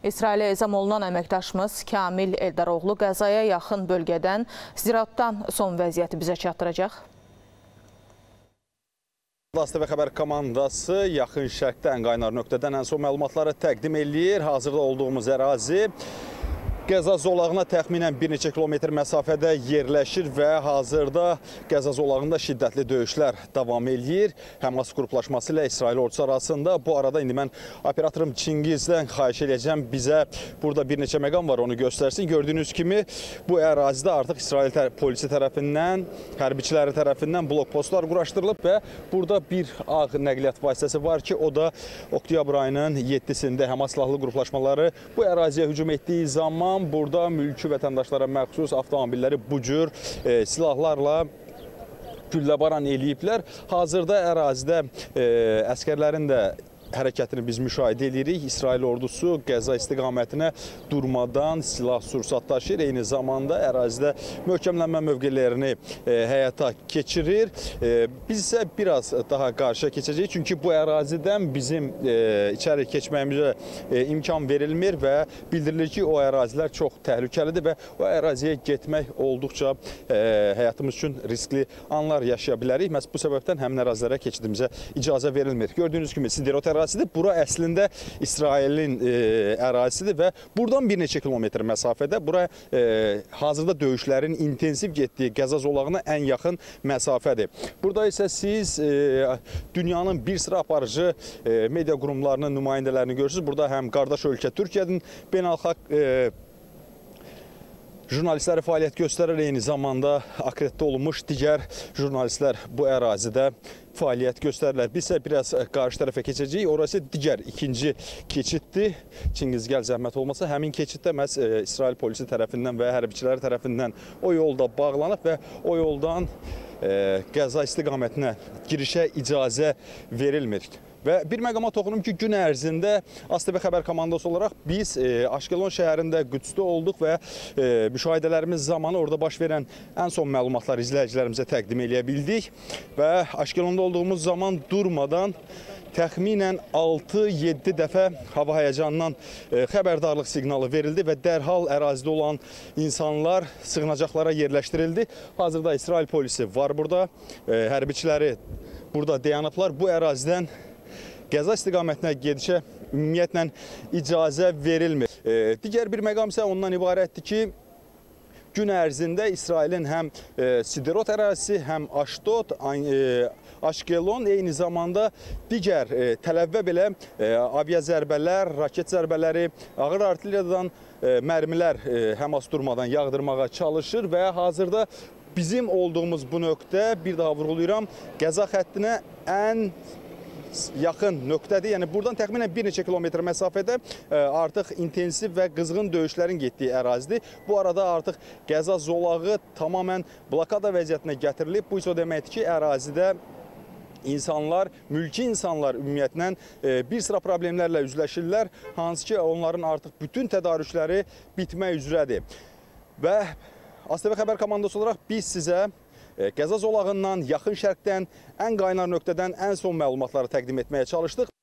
İsrailə ezam olunan əməkdaşımız Kamil Eldaroğlu qəzaya yaxın bölgədən Ziraatdan son vəziyyəti bizə çatdıracaq. ATV Xəbər komandası yaxın şərqdə ən qaynar nöqtədən ən son məlumatları təqdim eləyir. Hazırda olduğumuz ərazi Qəza zolağına təxminən bir neçə kilometr məsafədə yerləşir və hazırda Qəza zolağında şiddətli döyüşlər davam eləyir. Həmas qruplaşması ilə İsrail ordusu arasında. Bu arada indi mən operatorum Çingizdən xahiş edəcəm, bizə burada bir neçə məqam var, onu göstərsin. Gördüyünüz kimi bu ərazidə artıq İsrail polisi tərəfindən, hərbiçiləri tərəfindən blokpostlar quraşdırılıb və burada bir ağ nəqliyyat vasitəsi var ki, o da oktyabr ayının 7-sində Həmas silahlı qruplaşmaları bu əraziyə hücum etdiyi zaman burada mülki vətəndaşlara məxsus avtomobilləri bu cür silahlarla gülləbaran eləyiblər. Hazırda ərazidə əskərlərin də hərəkətini biz müşahidə edirik. İsrail ordusu Qəza istiqamətinə durmadan silah-sursat daşıyır. Eyni zamanda ərazidə möhkəmlənmə mövqelərini həyata keçirir. Biz isə biraz daha qarşıya keçəcəyik. Çünki bu ərazidən bizim içəri keçməyimizə imkan verilmir və bildirilir ki, o ərazilər çox təhlükəlidir və o əraziyə getmək olduqca həyatımız üçün riskli anlar yaşaya bilərik. Məhz bu səbəbdən həmin ərazilərə keçidimizə icazə verilmir. Gördüyünüz kimi Siderot ərazisidir. Bura əslində İsrailin ərazisidir və buradan bir neçə kilometr məsafədə bura hazırda döyüşlərin intensiv getdiyi Qəza zolağına ən yaxın məsafədir. Burada isə siz dünyanın bir sıra aparıcı media qurumlarının nümayəndələrini görürsünüz. Burada həm qardaş ölkə Türkiyənin beynəlxalq jurnalistləri fəaliyyət göstərir, eyni zamanda akreditə olunmuş digər jurnalistlər bu ərazidə fəaliyyət göstərirlər. Biz isə biraz qarşı tərəfə keçəcəyik. Orası digər ikinci keçiddir. Çingiz, gəl zəhmət olmasa. Həmin keçiddə məhz İsrail polisi tərəfindən və hərbiçiləri tərəfindən o yolda bağlanıb və o yoldan Qəza istiqamətinə girişə icazə verilmir. Və bir məqama toxunum ki, gün ərzində ATV Xəbər komandası olaraq biz Aşkelon şəhərində Qüdsdə olduq və müşahidələrimiz zamanı orada baş verən ən son məlumatları izləyicilərimizə təqdim edə bildik. Və Aşkelonda olduğumuz zaman durmadan təxminən 6-7 dəfə hava həyəcanından xəbərdarlıq siqnalı verildi və dərhal ərazidə olan insanlar sığınacaqlara yerləşdirildi. Hazırda İsrail polisi var burada, hərbiçiləri burada dayanıblar. Bu ərazidən Qəza istiqamətinə gedişə ümumiyyətlə icazə verilmir. Digər bir məqam isə ondan ibarətdir ki, gün ərzində İsrailin həm Siderot ərazisi, həm Aşdod, Aşkelon, eyni zamanda digər Təl-Əvivə belə avia zərbələr, raket zərbələri, ağır artilleriyadan mərmilər Həmas durmadan yağdırmağa çalışır və hazırda bizim olduğumuz bu nöqtə, bir daha vurğulayıram, Qəza xəttinə ən yaxın nöqtədir. Yəni buradan təxminən bir neçə kilometr məsafədə artıq intensiv və qızğın döyüşlərin getdiyi ərazidir. Bu arada artıq Qəza zolağı tamamən blokada vəziyyətinə gətirilib. Bu isə o deməkdir ki, ərazidə insanlar, mülki insanlar ümumiyyətlə bir sıra problemlərlə üzləşirlər, hansı ki, onların artıq bütün tədarükləri bitmək üzrədir. Və ATV Xəbər komandası olaraq biz sizə Qəza zolağından, yaxın şərqdən, ən qaynar nöqtədən ən son məlumatları təqdim etməyə çalışdıq.